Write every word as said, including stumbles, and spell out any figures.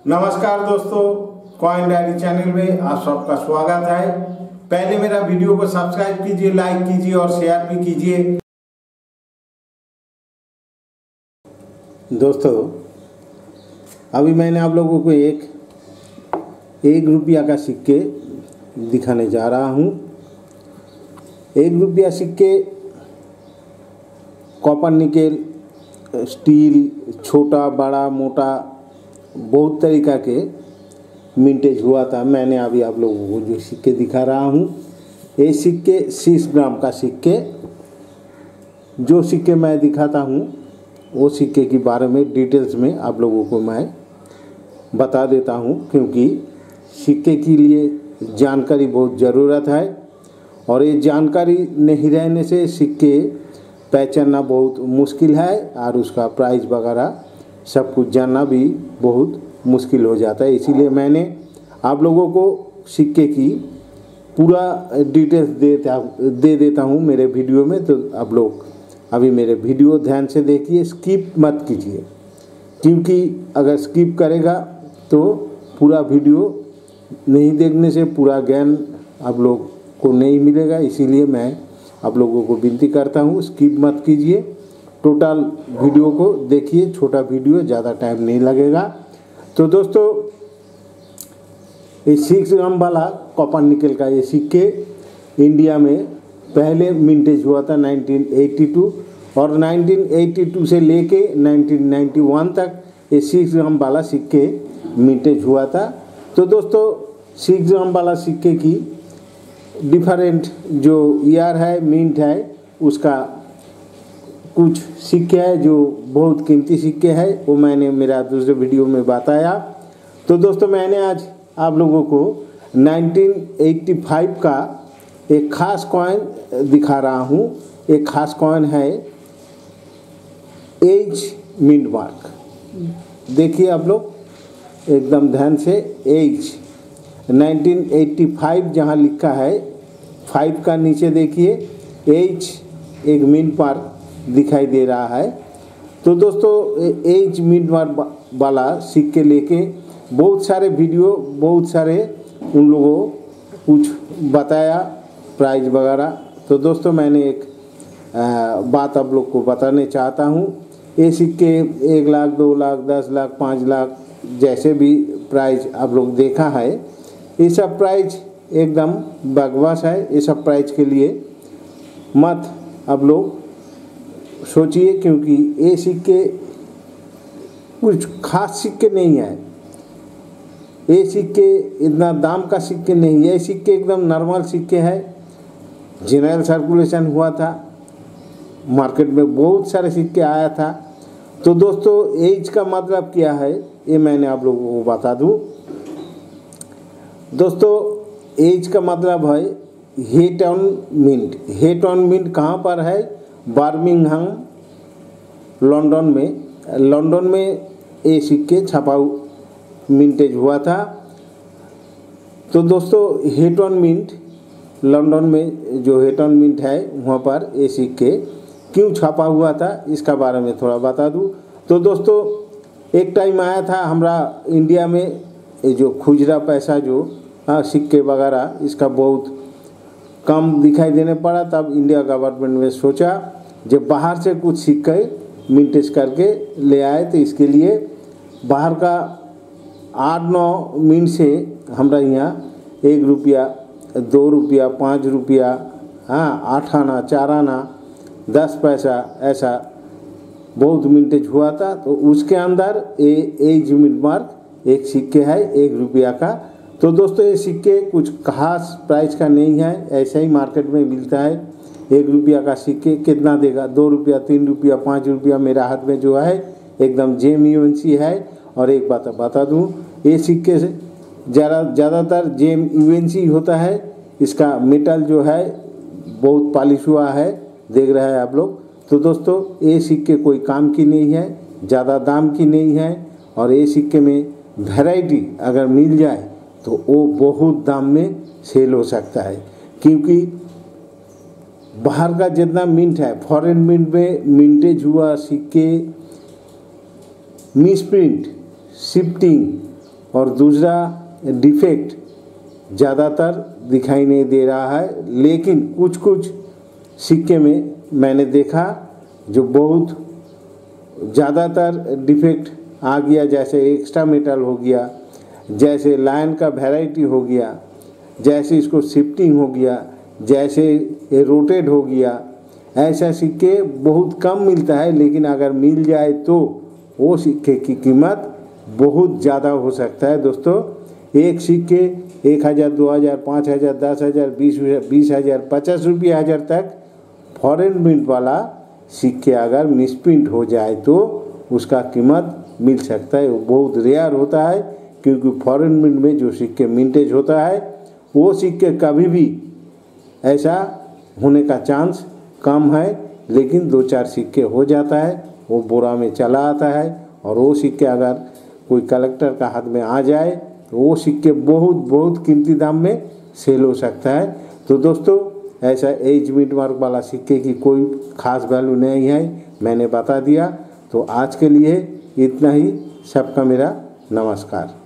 नमस्कार दोस्तों, coin diary channel में आप सबका स्वागत है। पहले मेरा वीडियो को सब्सक्राइब कीजिए, लाइक कीजिए और शेयर भी कीजिए। दोस्तों, अभी मैंने आप लोगों को एक एक रुपया का सिक्के दिखाने जा रहा हूँ। एक रुपया सिक्के कॉपर, निकेल, स्टील, छोटा बड़ा मोटा बहुत तरीक़ा के मिंटेज हुआ था। मैंने अभी आप लोगों को जो सिक्के दिखा रहा हूँ, ये सिक्के सिक्स ग्राम का सिक्के, जो सिक्के मैं दिखाता हूँ वो सिक्के के बारे में डिटेल्स में आप लोगों को मैं बता देता हूँ, क्योंकि सिक्के के लिए जानकारी बहुत ज़रूरत है और ये जानकारी नहीं रहने से सिक्के पहचानना बहुत मुश्किल है और उसका प्राइस वगैरह सब कुछ जानना भी बहुत मुश्किल हो जाता है। इसीलिए मैंने आप लोगों को सिक्के की पूरा डिटेल्स देता दे देता हूँ मेरे वीडियो में। तो आप लोग अभी मेरे वीडियो ध्यान से देखिए, स्किप मत कीजिए, क्योंकि अगर स्किप करेगा तो पूरा वीडियो नहीं देखने से पूरा ज्ञान आप लोग को नहीं मिलेगा। इसीलिए मैं आप लोगों को विनती करता हूँ, स्किप मत कीजिए, टोटल वीडियो को देखिए। छोटा वीडियो, ज़्यादा टाइम नहीं लगेगा। तो दोस्तों, ये सिक्स ग्राम वाला कॉपर निकल का ये सिक्के इंडिया में पहले मिंटेज हुआ था नाइनटीन एटी टू, और नाइनटीन एटी टू से लेके नाइनटीन नाइंटी वन तक ये सिक्स ग्राम वाला सिक्के मिंटेज हुआ था। तो दोस्तों, सिक्स ग्राम वाला सिक्के की डिफरेंट जो ईयर है, मिंट है, उसका कुछ सिक्के हैं जो बहुत कीमती सिक्के हैं, वो मैंने मेरा दूसरे वीडियो में बताया। तो दोस्तों, मैंने आज आप लोगों को नाइनटीन एटी फाइव का एक ख़ास कॉइन दिखा रहा हूँ। एक ख़ास कॉइन है एज मिंट मार्क। देखिए आप लोग एकदम ध्यान से, एज नाइनटीन एटी फाइव जहाँ लिखा है, फाइव का नीचे देखिए एज एक मिंट मार्क दिखाई दे रहा है। तो दोस्तों, एज मिंट मार्क वाला सिक्के लेके बहुत सारे वीडियो, बहुत सारे उन लोगों कुछ बताया प्राइस वगैरह। तो दोस्तों, मैंने एक आ, बात आप लोग को बताने चाहता हूँ। ये सिक्के एक लाख, दो लाख, दस लाख, पाँच लाख जैसे भी प्राइस आप लोग देखा है, ये सब प्राइस एकदम बकवास है। ये सब प्राइस के लिए मत आप लोग सोचिए, क्योंकि ये सिक्के कुछ खास सिक्के नहीं है। ये सिक्के इतना दाम का सिक्के नहीं है। ये सिक्के एकदम नॉर्मल सिक्के है। जनरल सर्कुलेशन हुआ था, मार्केट में बहुत सारे सिक्के आया था। तो दोस्तों, एज का मतलब क्या है ये मैंने आप लोगों को बता दूं। दोस्तों, एज का मतलब है hate on mint. Hate on mint कहाँ पर है? बर्मिंघम, लंदन में। लंदन में ये सिक्के छपा मिंटेज हुआ था। तो दोस्तों, हेट ऑन मिंट, लंदन में जो हेट ऑन मिंट है वहाँ पर ये सिक्के क्यों छपा हुआ था, इसका बारे में थोड़ा बता दूँ। तो दोस्तों, एक टाइम आया था हमारा इंडिया में, ये जो खुजरा पैसा जो हाँ सिक्के वगैरह, इसका बहुत कम दिखाई देने पड़ा। तब इंडिया गवर्नमेंट ने सोचा जब बाहर से कुछ सिक्के मिंटेज करके ले आए, तो इसके लिए बाहर का आठ नौ मिनट से हमारा यहाँ एक रुपया, दो रुपया, पाँच रुपया, हाँ आठ आना, चार आना, दस पैसा, ऐसा बहुत मिंटेज हुआ था। तो उसके अंदर ए एज मिंट मार्क एक सिक्के है एक रुपया का। तो दोस्तों, ये सिक्के कुछ खास प्राइस का नहीं है, ऐसा ही मार्केट में मिलता है। एक रुपया का सिक्के कितना देगा? दो रुपया, तीन रुपया, पाँच रुपया। मेरा हाथ में जो है एकदम जेम यूएनसी है। और एक बात बता दूं, ये सिक्के से ज़्यादा ज़्यादातर जेम यूएनसी होता है। इसका मेटल जो है बहुत पॉलिश हुआ है, देख रहे हैं आप लोग। तो दोस्तों, ये सिक्के कोई काम की नहीं है, ज़्यादा दाम की नहीं है। और ये सिक्के में वैरायटी अगर मिल जाए तो वो बहुत दाम में सेल हो सकता है, क्योंकि बाहर का जितना मिंट है, फॉरेन मिंट में मिंटेज हुआ सिक्के, मिसप्रिंट, शिफ्टिंग और दूसरा डिफेक्ट ज़्यादातर दिखाई नहीं दे रहा है, लेकिन कुछ कुछ सिक्के में मैंने देखा जो बहुत ज़्यादातर डिफेक्ट आ गया, जैसे एक्स्ट्रा मेटल हो गया, जैसे लाइन का वैरायटी हो गया, जैसे इसको शिफ्टिंग हो गया, जैसे ये रोटेट हो गया। ऐसा सिक्के बहुत कम मिलता है, लेकिन अगर मिल जाए तो वो सिक्के की कीमत बहुत ज़्यादा हो सकता है। दोस्तों, एक सिक्के एक हज़ार, दो हज़ार, पाँच हज़ार, दस हज़ार, बीस बीस हज़ार, पचास रुपये हज़ार तक फॉरेन मिंट वाला सिक्के अगर मिसप्रिंट हो जाए तो उसका कीमत मिल सकता है। वो बहुत रेयर होता है, क्योंकि फॉरेन मिंट में जो सिक्के मिंटेज होता है वो सिक्के कभी भी ऐसा होने का चांस कम है, लेकिन दो चार सिक्के हो जाता है, वो बोरा में चला आता है। और वो सिक्के अगर कोई कलेक्टर का हाथ में आ जाए तो वो सिक्के बहुत बहुत कीमती दाम में सेल हो सकता है। तो दोस्तों, ऐसा एज मिंट मार्क वाला सिक्के की कोई ख़ास वैल्यू नहीं है, मैंने बता दिया। तो आज के लिए इतना ही। सबका मेरा नमस्कार।